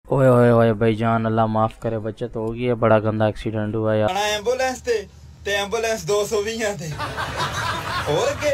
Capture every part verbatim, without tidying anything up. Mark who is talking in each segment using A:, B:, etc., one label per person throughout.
A: ओए ओए ओए भाईजान, अल्लाह माफ करे, बच्चे तो हो गई है, बड़ा गंदा एक्सीडेंट हुआ यार।
B: एम्बुलेंस ते ते एम्बुलेंस दो सौ भी थे और के।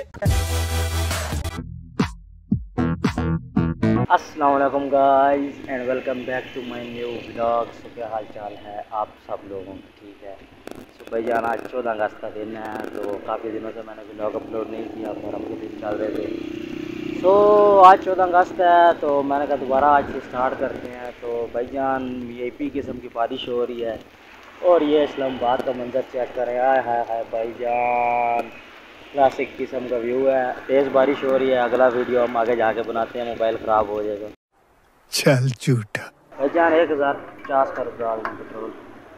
A: अस्सलाम वालेकुम guys and welcome back to my new vlog. So क्या हाल चाल है आप सब लोगों का? ठीक है। सो भाईजान आज चौदह अगस्त का दिन है, तो काफ़ी दिनों से मैंने व्लॉग अपलोड नहीं किया, मुहर्रम के दिन चल रहे थे। तो आज चौदह अगस्त है, तो मैंने कहा दोबारा आज से स्टार्ट करते हैं। तो भाईजान वीआईपी किस्म की बारिश हो रही है और ये इस्लामाबाद का मंजर चेक करें। आय हाय हाय भाईजान, क्लासिक किस्म का व्यू है। तेज़ बारिश हो रही है। अगला वीडियो हम आगे जाके बनाते हैं, मोबाइल ख़राब हो जाएगा।
C: चल झूठा।
A: भाईजान एक हज़ार पचास का डाल दें पेट्रोल।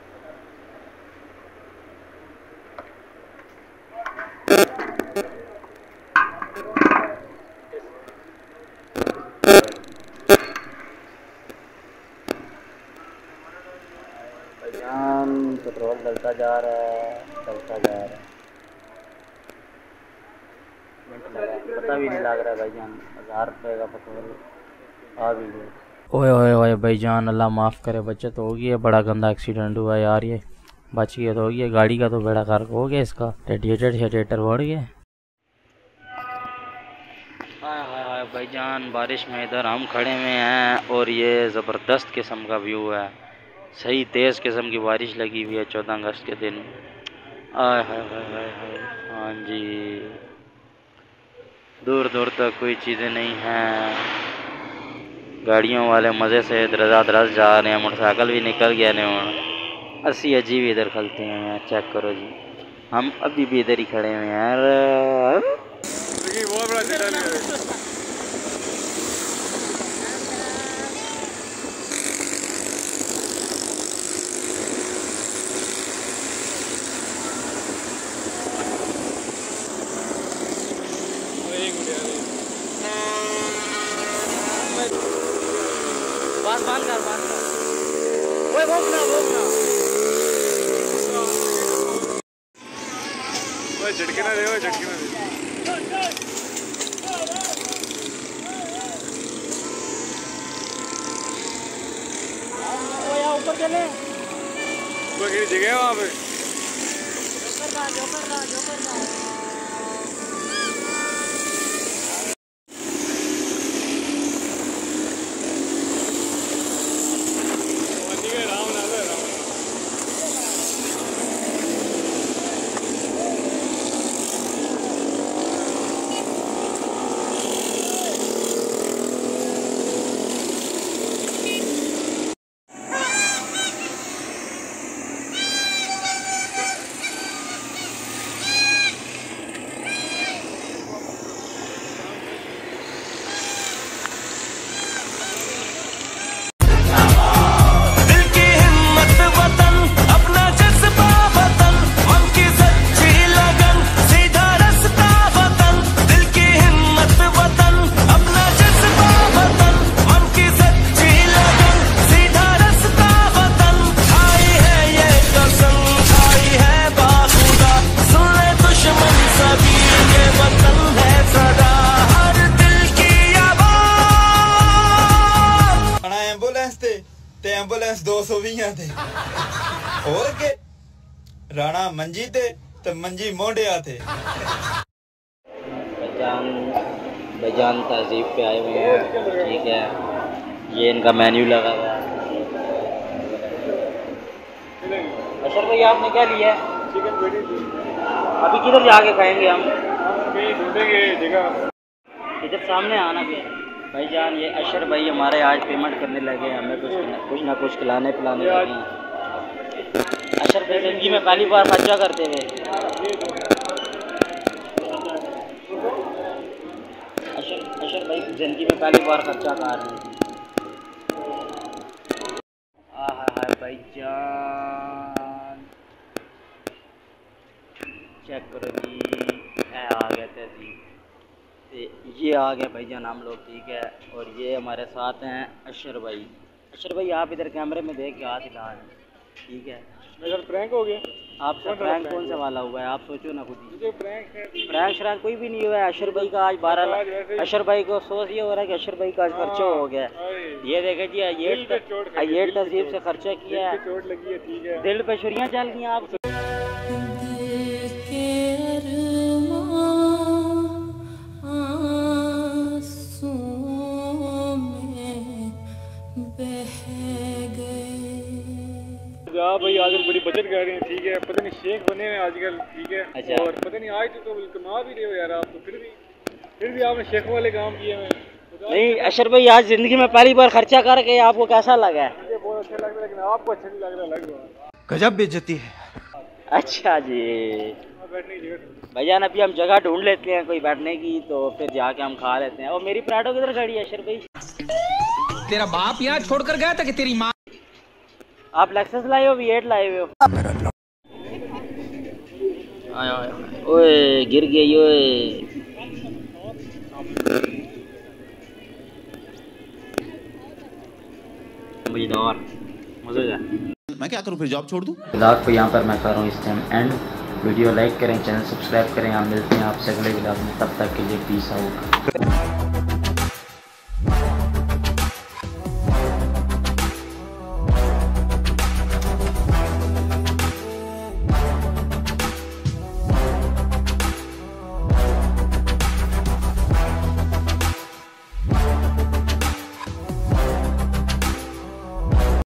A: भाईजान पेट्रोल डलता जा रहा है, डलता जा रहा है, पता भी नहीं लग रहा है भाईजान। हज़ार रुपये का पेट्रोल आ भी गया। ओए ओए ओए भाईजान, अल्लाह माफ़ करे, बच्चे तो हो गई है, बड़ा गंदा एक्सीडेंट हुआ यार। ये बच गया तो हो गया, गाड़ी का तो बेड़ा गर्क हो गया, इसका रेडिएटर शेडिएटर बढ़ गया। हाय हाय हाय भाईजान, बारिश में इधर हम खड़े हुए हैं और ये ज़बरदस्त किस्म का व्यू है। सही तेज़ किस्म की बारिश लगी हुई है चौदह अगस्त के दिन। आय हाय हाय हाय हाय। हाँ जी, दूर दूर तक कोई चीज़ें नहीं हैं। गाड़ियों वाले मज़े से दरजा दरज जा रहे हैं, मोटरसाइकिल भी निकल गया नहीं। अस्सी अजीब इधर खलते हैं, चेक करो जी, हम अभी भी इधर ही खड़े हुए हैं यार। बात बात कर बात कर। ओए भोगना भोगना।
D: ओए झटके ना दे, ओए झटके ना दे।
A: ओए यहाँ ऊपर चले।
D: ऊपर की जगह है वहाँ पे।
A: जोकर ना जोकर ना जोकर ना।
B: ते एम्बुलेंस दो सौ भी थे और के। राणा मंजी ते ते मंजी मोढ़िया थे।
A: भाईजान भाईजान तहजीब पे आए हुए हैं, ठीक है। ये इनका मेन्यू लगा हुआ है। अशर भाई आपने क्या लिया है?
D: चिकन पेटी।
A: अभी किधर जाके खाएंगे हम?
D: ढूंढेंगे जगह।
A: इधर सामने आना भी है। भाईजान ये अशर भाई हमारे आज पेमेंट करने लगे, हमें कुछ कुछ ना कुछ खिलाने पिलाने लगे हैं। अशर भाई जिंदगी में पहली बार खर्चा करते हुए। अशर अशर भाई जिंदगी में पहली बार खर्चा कर रहे हैं। हाय हाय भाईजान, चेक करो जी, ए आ गए थे जी। ये आ गए भाईजान हम लोग, ठीक है। और ये हमारे साथ हैं अशर भाई। अशर भाई आप इधर कैमरे में देख के हाथ हिला रहे हैं, ठीक है।
D: मेरा प्रैंक हो गया।
A: आपसे
D: कौन सा
A: प्रैंक
D: prank
A: कौन सा
D: हुआ?
A: वाला हुआ है, आप सोचो ना खुद ही।
D: जो प्रैंक है
A: प्रैंक श्रैंक कोई भी नहीं हुआ है। अशर भाई का आज बारह
D: आज वैसे ही-
A: अशर भाई को अफसोस ये हो रहा है कि अशर भाई का आज खर्चा हो गया।
D: अरे,
A: ये देखे जी, ये
D: दिल पे चोट खाई है,
A: ये
D: दिल पे
A: तहजीब
D: चोट।
A: से खर्चा
D: दिल
A: किया
D: पे
A: है,
D: चोट लगी है, ठीक है।
A: दिल पे छुरियां चल गई आपकी।
D: हाँ भाई, आजकल बड़ी बचत कर रहे हैं, ठीक है। पता नहीं शेख बने हुए आजकल, ठीक है।
A: अच्छा।
D: और पता नहीं आज तो कमा भी रहे हो यार आप, तो फिर भी फिर भी आपने शेख वाले काम किए हैं।
A: नहीं अशर भाई, आज जिंदगी में पहली बार खर्चा करके आपको कैसा लगा है?
D: मुझे बहुत अच्छा लग रहा है, लेकिन आपको अच्छा नहीं लग रहा, लग रहा है।
C: गजब बेइज्जती है।
A: अच्छा जी
D: वहाँ बैठने की जगह
A: भैया, अभी हम जगह ढूंढ लेते हैं कोई बैठने की, तो फिर जाके हम खा लेते हैं। और मेरी पराठो किधर खड़ी है अशर भाई?
E: तेरा बाप यहाँ छोड़कर गया था कि तेरी माँ?
A: आप लेक्सस लाए हो, वी एट लाए हुए हो? आया आया, ओए गिर गई ओए। मजेदार, मजे का।
F: मैं क्या करूं फिर, जॉब छोड़ दूं?
A: व्लॉग को यहाँ पर मैं कर रहा हूँ इस टाइम एंड। वीडियो लाइक करें, चैनल सब्सक्राइब करें। आप मिलते हैं आपसे अगले व्लॉग में, तब तक के लिए पीस आउट।